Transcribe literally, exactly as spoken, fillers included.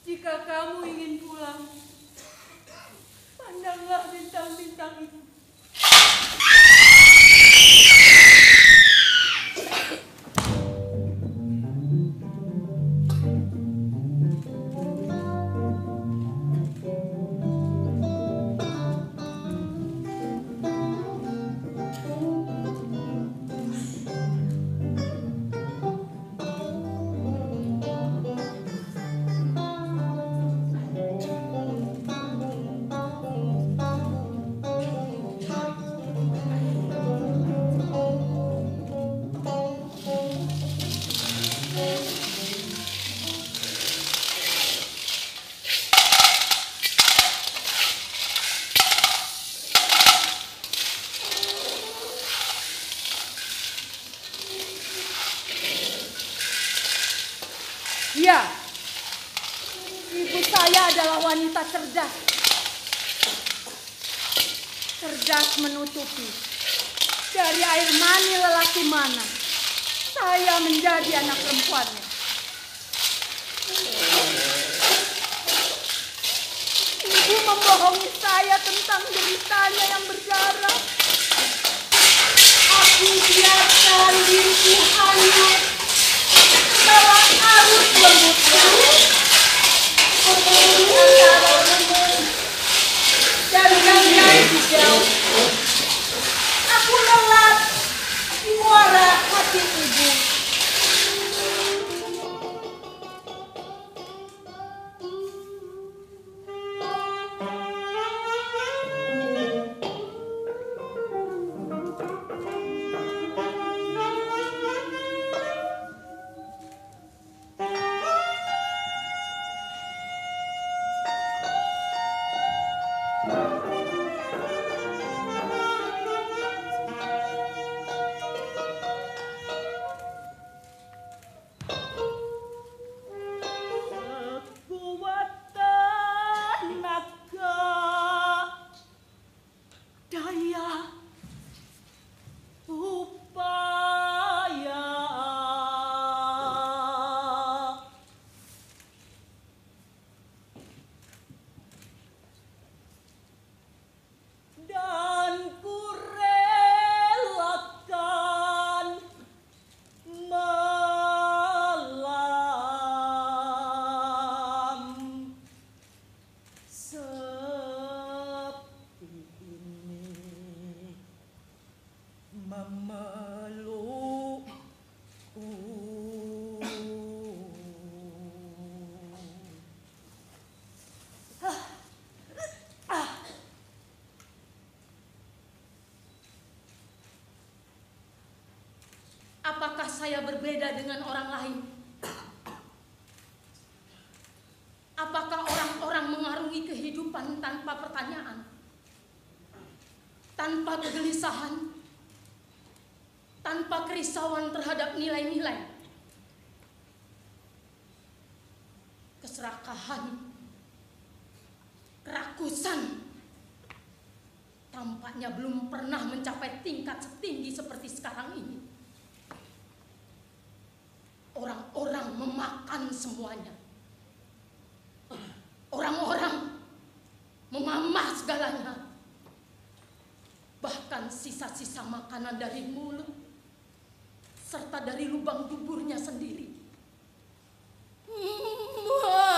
Jika kamu ingin pulang, pandanglah bintang-bintang itu. Ya, ibu saya adalah wanita cerdas. Cerdas menutupi. Dari air mani lelaki mana saya menjadi anak perempuannya. Ibu membohongi saya tentang deritanya yang berdarah. Aku biarkan diriku hanyut dalam arus lembutnya. Antara lembu dan ganggai hijau. Aku lelap muara hati ibu. Apakah saya berbeda dengan orang lain? Apakah orang-orang mengarungi kehidupan tanpa pertanyaan? Tanpa kegelisahan? Tanpa kerisauan terhadap nilai-nilai? Keserakahan? Kerakusan? Tampaknya belum pernah mencapai tingkat setinggi seperti sekarang ini. Orang-orang memakan semuanya. Orang-orang mengamah segalanya. Bahkan sisa-sisa makanan dari mulut serta dari lubang duburnya sendiri.